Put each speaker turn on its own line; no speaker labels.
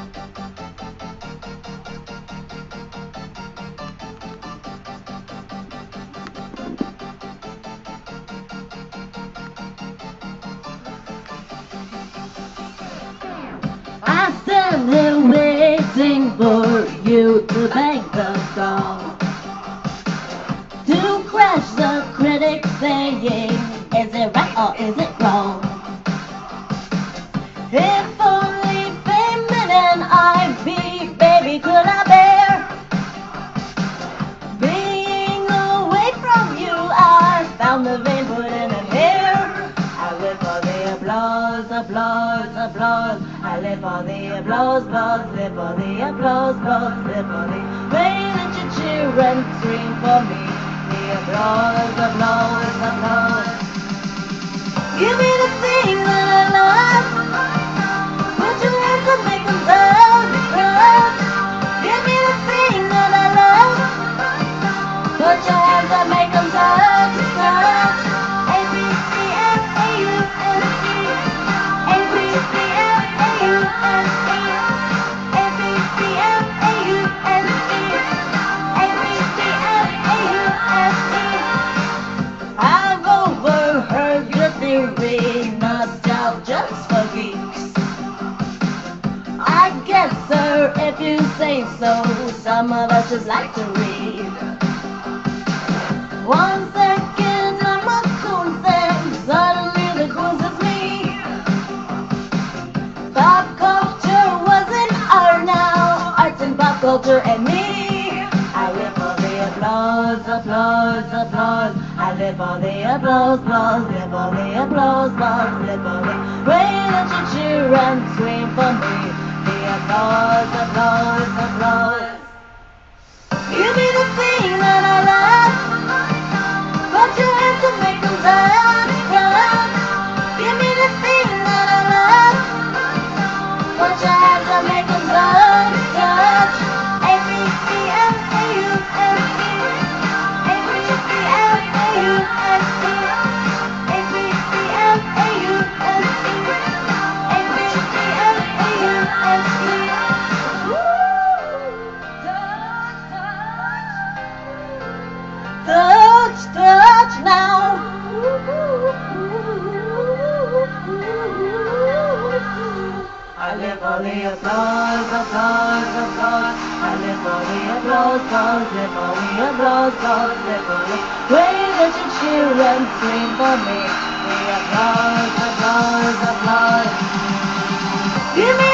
I stand here waiting for you to make the call, to crash the critics saying, is it right or is it wrong? If only payment and I'd be, baby, could I bear being away from you? I found the vein, put in an hair. I live for the applause, applause, applause. I live for the applause, applause, live for the applause, applause, live for the way that you cheer and scream for me. The applause, applause, applause. Give me the thing that I love. Put your hands up, make them touch, touch. Give me the thing that I love. Put your hands up, make them touch, touch. A B C F A U S E. A B C F A U S E. A B C F A U S E. A B C F A U S E. I've overheard your theory, nostalgia's for geeks. I guess, sir, if you say so, some of us just like to read. 1 second I'm a coon thing, suddenly the coon is me. Pop culture wasn't art now, arts and pop culture and me. I live for the applause, applause, applause. I live for the applause, applause, live for the applause, applause, live for the way that you cheer and scream for me. The applause, applause, applause. Give me the thing that I love. Put your hands to make them touch, touch. Give me the thing that I love. Put your hands to make them touch, touch. A B C F A U S E. A B C F A U S E. A B C F A U S E. A B C F A U S E. Touch, touch now. I live for the applause, applause, applause. I live for the applause, applause, live for the applause, applause, live for the way that you cheer and scream for me. The applause, applause, applause. Give me